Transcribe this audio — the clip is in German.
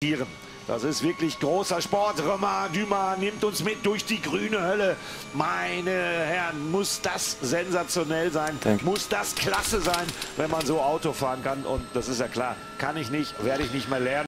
präsentieren. Das ist wirklich großer Sport. Romain Dumas nimmt uns mit durch die grüne Hölle. Meine Herren, muss das sensationell sein? Muss das klasse sein, wenn man so Auto fahren kann? Und das ist ja klar, kann ich nicht, werde ich nicht mehr lernen.